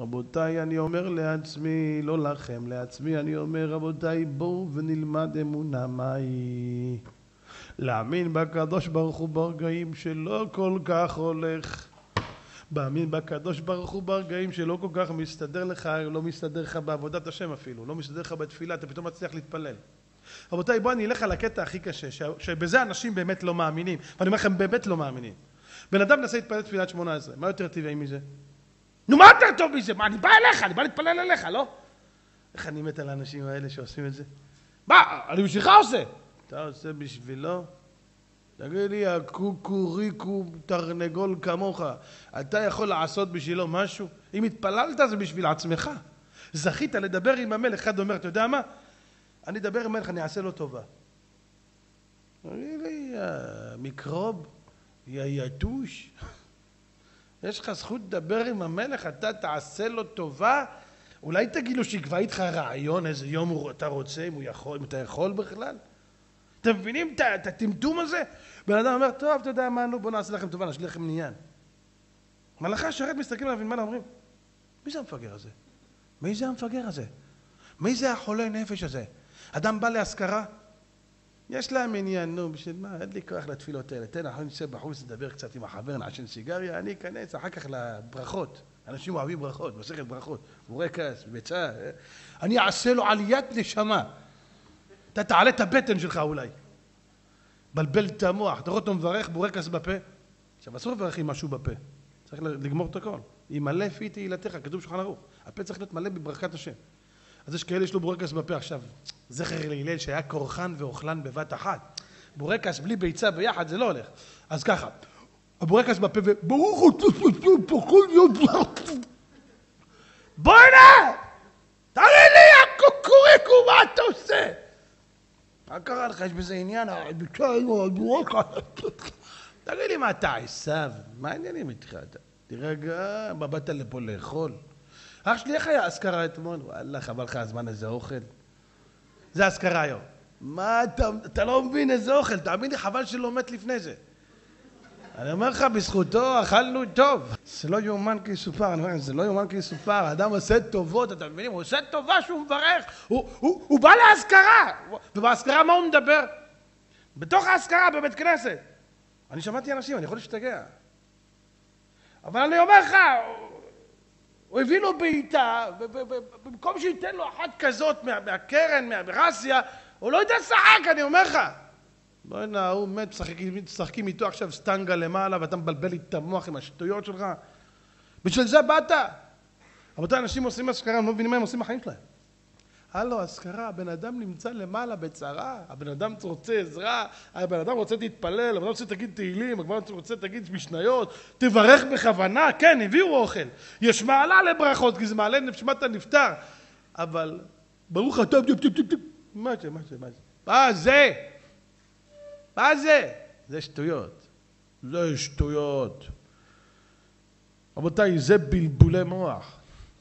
רבותיי, אני אומר לעצמי, לא לכם, לעצמי אני אומר, רבותיי, בואו ונלמד אמונה מהי. להאמין בקדוש ברוך הוא ברגעים שלא כל כך הולך. להאמין בקדוש ברוך הוא ברגעים שלא כל כך מסתדר לך, לא מסתדר לך בעבודת השם אפילו, לא מסתדר לך בתפילה, אתה פתאום מצליח להתפלל. רבותיי, בואו אני אלך על הקטע הכי קשה, שבזה אנשים באמת לא מאמינים, ואני אומר לכם, באמת לא מאמינים. בן אדם נסה להתפלל תפילת 18, מה יותר טבעי מזה? נו, מה יותר טוב מזה? מה, אני בא אליך, אני בא להתפלל אליך, לא? איך אני מת על האנשים האלה שעושים את זה? מה, אני בשבילך עושה? אתה עושה בשבילו? תגיד לי, הקוקוריקו תרנגול כמוך, אתה יכול לעשות בשבילו משהו? אם התפללת זה בשביל עצמך. זכית לדבר עם המלך, אחד אומר, אתה יודע מה? אני אדבר עם המלך, אני אעשה לו טובה. תגיד לי, מיקרוב, יא יתוש, יש לך זכות לדבר עם המלך, אתה תעשה לו טובה? אולי תגיד לו שיקבע איתך רעיון, איזה יום אתה רוצה, אם אתה יכול בכלל? אתם מבינים את הטמטום הזה? בן אדם אומר, טוב, אתה יודע מה, בוא נעשה לכם טובה, נשליח לכם עניין. מלאכי השרת מסתכלים עליו, מה אומרים? מי זה המפגר הזה? מי זה המפגר הזה? מי זה החולה נפש הזה? אדם בא להשכרה? יש להם עניין, נו, בשביל מה? אין לי כוח לתפילות האלה. תן, אנחנו נצא בחוץ, נדבר קצת עם החבר, נעשן סיגריה, אני אכנס אחר כך לברכות. אנשים אוהבים ברכות, מסכת ברכות, בורקס, ביצה. אני אעשה לו עליית נשמה. אתה תעלה את הבטן שלך אולי. בלבל את המוח. אתה רואה אותו מברך, בורקס בפה. עכשיו, אסור לברך עם משהו בפה. צריך לגמור את הכל. ימלא פי תהילתך, כתוב שולחן ערוך. הפה צריך להיות מלא בברכת השם. אז יש כאלה, יש לו בורקס בפה. עכשיו, זכר להלל שהיה קורחן ואוכלן בבת אחת. בורקס בלי ביצה ביחד, זה לא הולך. אז ככה, הבורקס בפה וברוך הוא פה כל יום. בוא הנה! תראי לי, הקוקוריקו, מה אתה עושה? מה קרה לך? יש בזה עניין? תגיד לי מה אתה עשיו? מה העניינים איתך? תרגע, מה באת לפה לאכול? אח שלי, איך היה אזכרה אתמול? וואלה, חבל לך הזמן איזה אוכל. זה אזכרה היום. מה אתה לא מבין איזה אוכל? תאמין לי, חבל שלא מת לפני זה. אני אומר לך, בזכותו אכלנו טוב. זה לא יאומן כי יסופר, אני אומר, זה לא יאומן כי יסופר. האדם עושה טובות, אתה מבינים? הוא עושה טובה שהוא מברך. הוא בא להזכרה. ובהזכרה מה הוא מדבר? בתוך ההזכרה, בבית כנסת. אני שמעתי אנשים, אני יכול להשתגע. אבל אני אומר לך, הוא הביא לו בעיטה, במקום שייתן לו אחת כזאת מהקרן, מהברסיה, הוא לא יודע לשחק, אני אומר לך. בוא הנה, הוא מת, משחקים איתו עכשיו סטנגה למעלה, ואתה מבלבל לי את המוח עם השטויות שלך. בשביל זה באת. רבותיי, אנשים עושים אזכרה, הם לא מבינים מה הם עושים בחיים שלהם. הלו, אזכרה, הבן אדם נמצא למעלה בצרה, הבן אדם רוצה עזרה, הבן אדם רוצה להתפלל, הבן אדם רוצה תגיד תהילים, הבן אדם רוצה תגיד משניות, תברך בכוונה, כן, הביאו אוכל. יש מעלה לברכות, כי זה מעלה נשמת הנפטר. אבל, ברוך אתה, מה זה? מה זה? מה זה? זה שטויות. זה שטויות. רבותיי, זה בלבולי מוח.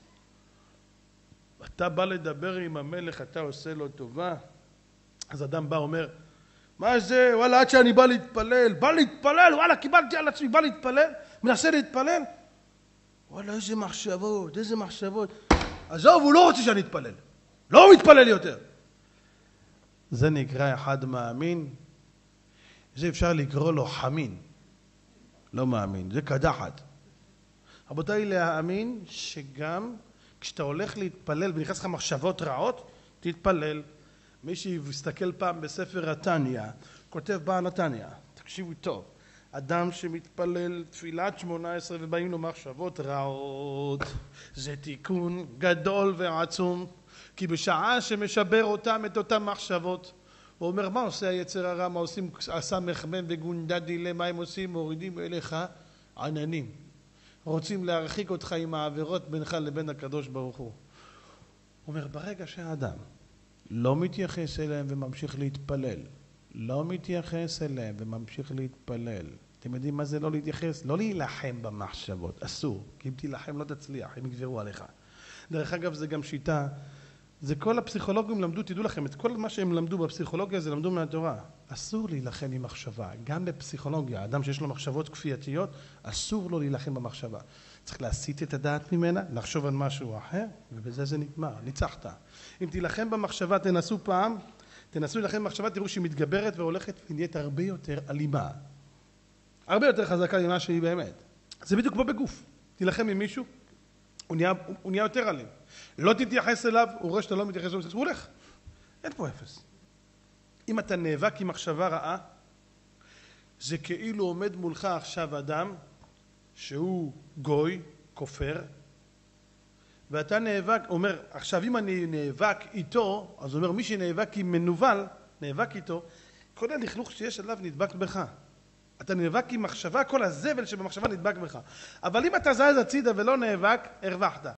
אתה בא לדבר עם המלך, אתה עושה לו טובה. אז אדם בא אומר, מה זה? וואלה, עד שאני בא להתפלל, וואלה, קיבלתי על עצמי, בא להתפלל, מנסה להתפלל. וואלה, איזה מחשבות. עזוב, הוא לא רוצה שאני אתפלל. לא מתפלל יותר. זה נקרא אחד מאמין. זה אפשר לקרוא לו חמין. לא מאמין, זה קדחת. רבותיי, להאמין שגם כשאתה הולך להתפלל ונכנס לך מחשבות רעות, תתפלל. מי שיסתכל פעם בספר התניא, כותב בעל התניא, תקשיבו טוב, אדם שמתפלל תפילת 18 ובאים לו מחשבות רעות, זה תיקון גדול ועצום, כי בשעה שמשבר אותם את אותם מחשבות, הוא אומר, מה עושה היצר הרע, מה עושים הסמך מם וגונדדי, מה הם עושים? מורידים אליך עננים. רוצים להרחיק אותך עם העבירות בינך לבין הקדוש ברוך הוא. הוא אומר, ברגע שהאדם לא מתייחס אליהם וממשיך להתפלל, אתם יודעים מה זה לא להתייחס? לא להילחם במחשבות, אסור, כי אם תילחם לא תצליח, הם יגברו עליך. דרך אגב, זה גם שיטה זה כל הפסיכולוגים למדו, תדעו לכם, את כל מה שהם למדו בפסיכולוגיה זה למדו מהתורה. אסור להילחם עם מחשבה, גם בפסיכולוגיה, האדם שיש לו מחשבות כפייתיות, אסור לו להילחם במחשבה. צריך להסיט את הדעת ממנה, לחשוב על משהו אחר, ובזה זה נגמר, ניצחת. אם תילחם במחשבה, תנסו להילחם במחשבה, תראו שהיא מתגברת והולכת ונהיית הרבה יותר אלימה. הרבה יותר חזקה ממה שהיא באמת. זה בדיוק כמו בגוף. תילחם עם מישהו, הוא נהיה יותר אלים. לא תתייחס אליו, הוא רואה שאתה לא מתייחס אליו, הוא הולך. אין פה אפס. אם אתה נאבק עם מחשבה רעה, זה כאילו עומד מולך עכשיו אדם שהוא גוי, כופר, ואתה נאבק, אומר, עכשיו אם אני נאבק איתו, אז הוא אומר, מי שנאבק עם מנוול, נאבק איתו, כל הלכלוך שיש עליו נדבק בך. אתה נאבק עם מחשבה, כל הזבל שבמחשבה נדבק בך. אבל אם אתה זז הצידה ולא נאבק, הרווחת.